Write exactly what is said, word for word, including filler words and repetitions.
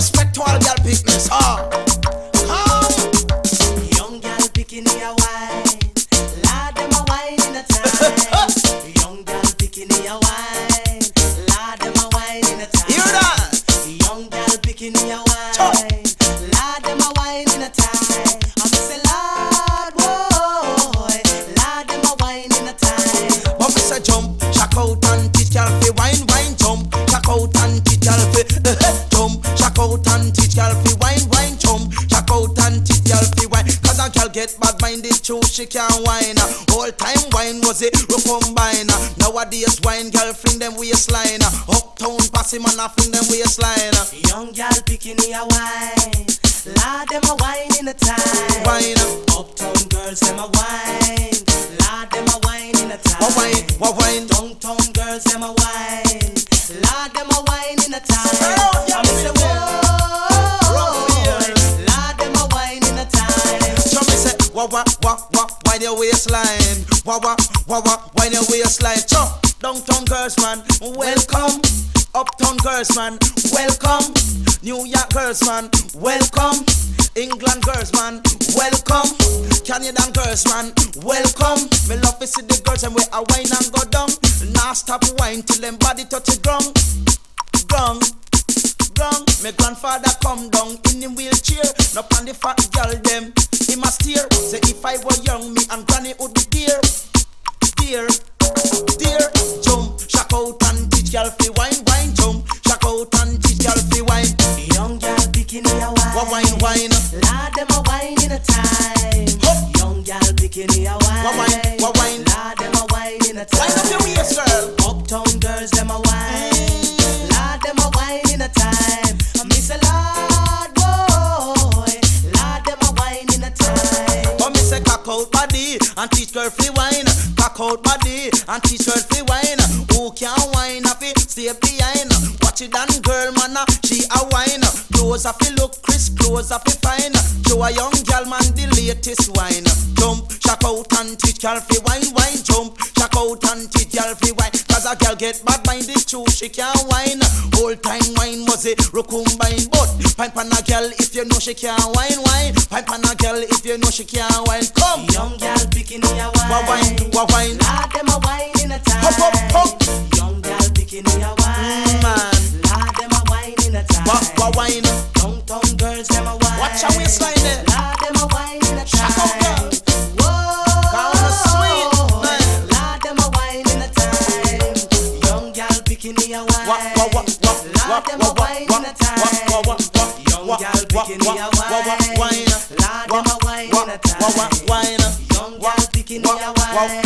respect to all girl picnics. Ah, come. Young girl picking a wine. Lord, them a wine in a time. Young girl picking a wine. Lord, them a wine in a time. Hear that? Young girl picking a wine. Lord, them a wine in a time. I'm say Lord, boy. Lord, them a wine in a time. But we say jump, shock out and teach girl fi wine, wine, jump. Shock out and teach girl fi jump. Shock out and teach girl fi wine, wine, jump. Shock out and teach girl fi wine. Cause a girl get bad minded too, she can't wine. All time wine was it, we combine. Nowadays wine girl fling them waistline. Uptown passy man a fling them waistline. Young girl picking a wine. Lord, them a wine in a time. Wine. Uptown girls, them a wine. Lord, them a wine in a time. What wine? What wine? Downtown girls, them a wine. Lord, them a wine in a time. Oh, yeah, I'm say, whoa, Lord, them a wine in a time. So me say, wah wah wah wah, wine your waistline. Wah wah wah wah, wine your waistline. So, downtown girls man, welcome. Uptown girls man, welcome. New York girls man, welcome. England girls man, welcome. Canadian girls man, welcome. Me love to see the girls and we a wine and go down. Now stop wine till them body touch the ground. Ground, ground. My grandfather come down in the wheelchair. Now on the fat girl them, he must steer. Say if I were young, me and granny would be dear. Dear, dear. Jump, shock out and teach girl fi wine, wine, jump. Shock out and teach girl fi wine. Young girl picking a wine. What wine, wine? Lord, them a wine in a time. Hup. Young girl picking a wine. What wine, what wine? Lord, them a wine in a time. Wine up your waist, girl. Uptown girls, them a wine. Lord, them a wine in a time. I miss a Lord, boy. Lord, them a wine in a time. But me say cock out body and teach girl fi wine. Cock out body and teach girl fi wine. Who can wine if it stay behind? Watch it and girl man, she a wine. Clothes if it look crisp, clothes if it fine. Show a young girl man the latest wine. Jump, shock out and teach girl fi wine, wine. Jump, shock out and teach girl fi wine. Cause a girl get bad minded too, she can't wine. Whole time wine was it, recombine. But pipe on a girl if you know she can't wine, wine. Pipe on a girl if you know she can't wine. Come, young girl picking a wine. What wine, what wine? Lord, them a wine in a time. Hop, hop, hop. Young girl picking a wine. Mm, man. Lord, them a wine in a time. What, what wine? Downtown girls, them a wine. Watch your waistline there. Lord, them a wine in a time. Shock out, girl. Whoa, Kinda sweet, man. Lord, them a wine in a time. Young girl picking a wine. What, what, what, what, Lord, them a wine in a time. What, what, what, young girl picking a wine. Lord, them a wine in a time. Wine. Young girl picking a wine.